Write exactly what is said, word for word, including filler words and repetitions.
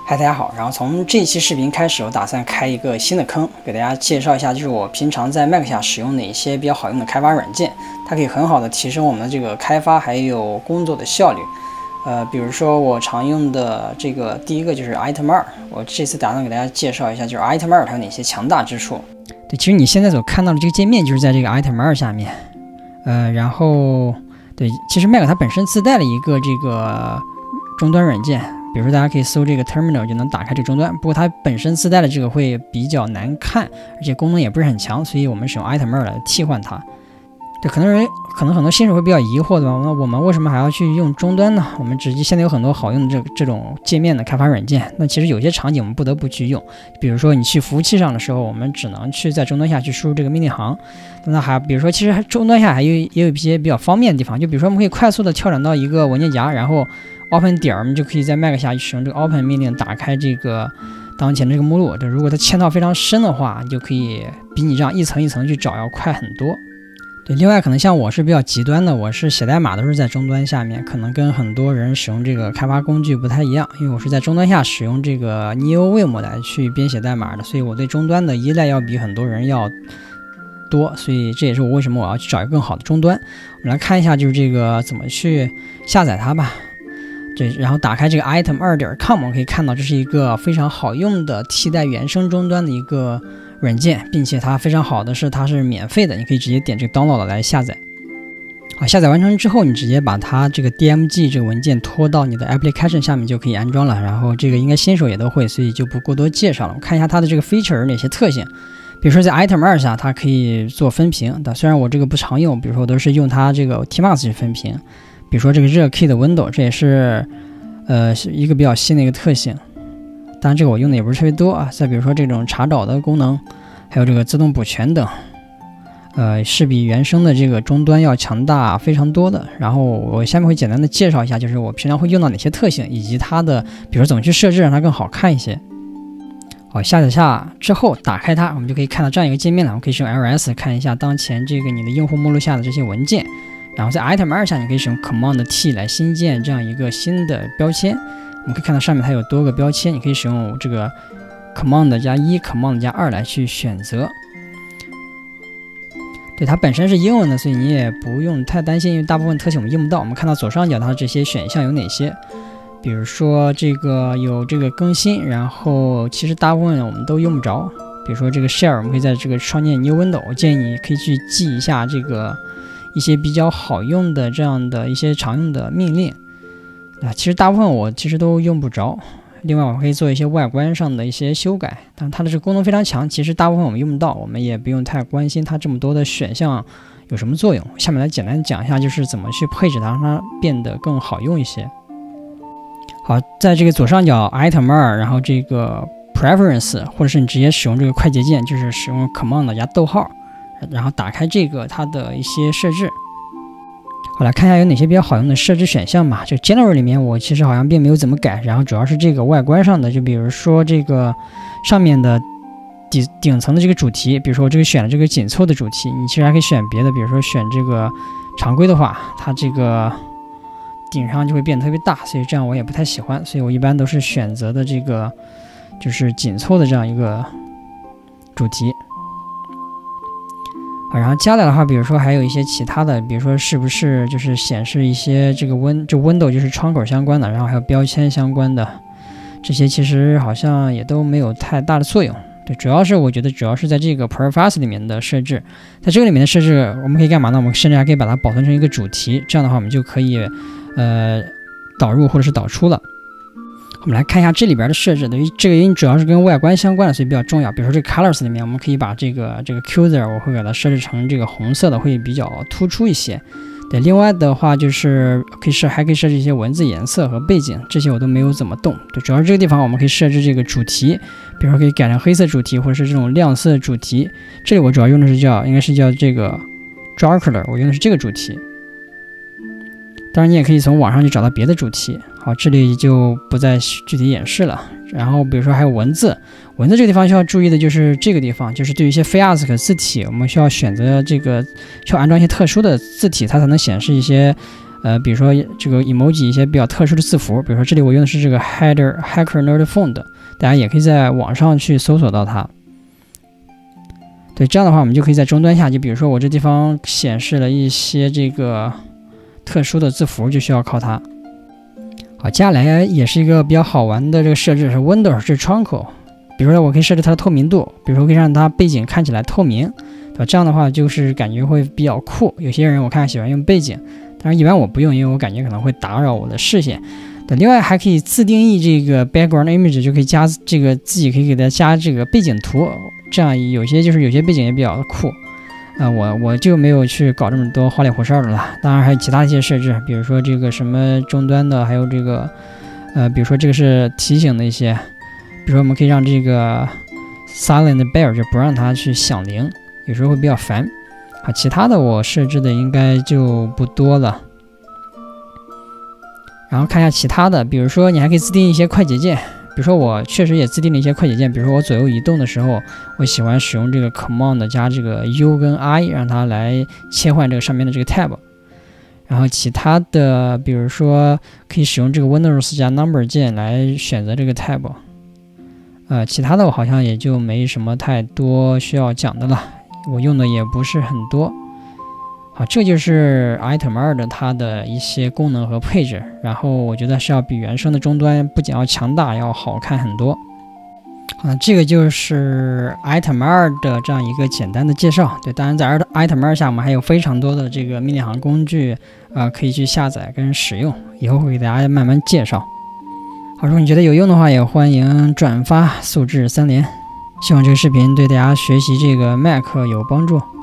嗨，大家好。然后从这一期视频开始，我打算开一个新的坑，给大家介绍一下，就是我平常在 Mac 下使用哪些比较好用的开发软件，它可以很好的提升我们的这个开发还有工作的效率。呃，比如说我常用的这个第一个就是 Item 二，我这次打算给大家介绍一下，就是 Item 二它有哪些强大之处。对，其实你现在所看到的这个界面就是在这个 Item 二下面。呃，然后对，其实 Mac 它本身自带了一个这个终端软件。比如说，大家可以搜这个 terminal 就能打开这个终端，不过它本身自带的这个会比较难看，而且功能也不是很强，所以我们使用 Item 二来替换它。对，可能人可能很多新手会比较疑惑，对吧？那我们为什么还要去用终端呢？我们直接现在有很多好用的这这种界面的开发软件。那其实有些场景我们不得不去用，比如说你去服务器上的时候，我们只能去在终端下去输入这个命令行。那还比如说，其实终端下还有也有一些比较方便的地方，就比如说我们可以快速的跳转到一个文件夹，然后 Open 点，我们就可以在 Mac 下使用这个 Open 命令打开这个当前的这个目录。如果它嵌套非常深的话，你就可以比你这样一层一层去找要快很多。对，另外可能像我是比较极端的，我是写代码都是在终端下面，可能跟很多人使用这个开发工具不太一样，因为我是在终端下使用这个 NeoVim 来去编写代码的，所以我对终端的依赖要比很多人要多，所以这也是我为什么我要去找一个更好的终端。我们来看一下，就是这个怎么去下载它吧。对，然后打开这个 item 二点 com， 我们可以看到这是一个非常好用的替代原生终端的一个软件，并且它非常好的是它是免费的，你可以直接点这个 download 来下载。好，下载完成之后，你直接把它这个 D M G 这个文件拖到你的 application 下面就可以安装了。然后这个应该新手也都会，所以就不过多介绍了。我看一下它的这个 feature 有哪些特性。比如说在 item 二下，它可以做分屏，但虽然我这个不常用，比如说我都是用它这个 Tmux 去分屏。比如说这个热 key 的 window， 这也是呃是一个比较新的一个特性。当然这个我用的也不是特别多啊。再比如说这种查找的功能，还有这个自动补全等，呃是比原生的这个终端要强大非常多的。然后我下面会简单的介绍一下，就是我平常会用到哪些特性，以及它的比如说怎么去设置让它更好看一些。好，下载下之后打开它，我们就可以看到这样一个界面了。我们可以使用 L S 看一下当前这个你的用户目录下的这些文件。然后在 item 二下，你可以使用 command T 来新建这样一个新的标签。我们可以看到上面它有多个标签，你可以使用这个 command 加一 command 加二来去选择。对，它本身是英文的，所以你也不用太担心，因为大部分特性我们用不到。我们看到左上角它的这些选项有哪些，比如说这个有这个更新，然后其实大部分我们都用不着。比如说这个 share， 我们可以在这个创建 new window， 我建议你可以去记一下这个一些比较好用的这样的一些常用的命令啊，其实大部分我其实都用不着。另外我们可以做一些外观上的一些修改，但它的这个功能非常强，其实大部分我们用不到，我们也不用太关心它这么多的选项有什么作用。下面来简单讲一下，就是怎么去配置它，让它变得更好用一些。好，在这个左上角 item 二，然后这个 preference， 或者是你直接使用这个快捷键，就是使用 command 加逗号，然后打开这个它的一些设置。好，来看一下有哪些比较好用的设置选项吧。这个 General 里面我其实好像并没有怎么改，然后主要是这个外观上的，就比如说这个上面的顶顶层的这个主题，比如说我这个选了这个紧凑的主题，你其实还可以选别的，比如说选这个常规的话，它这个顶上就会变得特别大，所以这样我也不太喜欢，所以我一般都是选择的这个就是紧凑的这样一个主题。啊，然后加来的话，比如说还有一些其他的，比如说是不是就是显示一些这个 win 就 window 就是窗口相关的，然后还有标签相关的，这些其实好像也都没有太大的作用。对，主要是我觉得主要是在这个 preface 里面的设置，在这个里面的设置我们可以干嘛呢？我们甚至还可以把它保存成一个主题，这样的话我们就可以呃导入或者是导出了。我们来看一下这里边的设置，等于这个因为主要是跟外观相关的，所以比较重要。比如说这个 colors 里面，我们可以把这个这个 cursor 我会给它设置成这个红色的，会比较突出一些。对，另外的话就是可以设还可以设置一些文字颜色和背景，这些我都没有怎么动。对，主要是这个地方我们可以设置这个主题，比如说可以改成黑色主题，或者是这种亮色主题。这里我主要用的是叫应该是叫这个 dark color， 我用的是这个主题。当然你也可以从网上去找到别的主题。好，这里就不再具体演示了。然后比如说还有文字，文字这个地方需要注意的就是这个地方，就是对于一些非 A S C I I 字体，我们需要选择这个需要安装一些特殊的字体，它才能显示一些呃，比如说这个 emoji 一些比较特殊的字符，比如说这里我用的是这个 header hacker nerd font， 大家也可以在网上去搜索到它。对，这样的话我们就可以在终端下，就比如说我这地方显示了一些这个特殊的字符，就需要靠它。好，接下来也是一个比较好玩的这个设置，是 Windows 这窗口。比如说我可以设置它的透明度，比如说可以让它背景看起来透明，对吧？这样的话就是感觉会比较酷。有些人我看喜欢用背景，但是一般我不用，因为我感觉可能会打扰我的视线。对，另外还可以自定义这个 background image， 就可以加这个自己可以给它加这个背景图，这样有些就是有些背景也比较酷。啊、呃，我我就没有去搞这么多花里胡哨的了。当然还有其他一些设置，比如说这个什么终端的，还有这个呃，比如说这个是提醒的一些。比如说我们可以让这个 silent bear 就不让它去响铃，有时候会比较烦。好，其他的我设置的应该就不多了。然后看一下其他的，比如说你还可以自定一些快捷键，比如说我确实也自定了一些快捷键，比如说我左右移动的时候，我喜欢使用这个 command 加这个 U 跟 I， 让它来切换这个上面的这个 tab。然后其他的，比如说可以使用这个 Windows 加 number 键来选择这个 tab。呃，其他的我好像也就没什么太多需要讲的了，我用的也不是很多。好，这就是 Item 二的它的一些功能和配置，然后我觉得是要比原生的终端不仅要强大，要好看很多。好，这个就是 Item 二的这样一个简单的介绍。对，当然在 Item 二下我们还有非常多的这个命令行工具啊、呃，可以去下载跟使用，以后会给大家慢慢介绍。好，如果你觉得有用的话，也欢迎转发，素质三连。希望这个视频对大家学习这个 Mac 有帮助。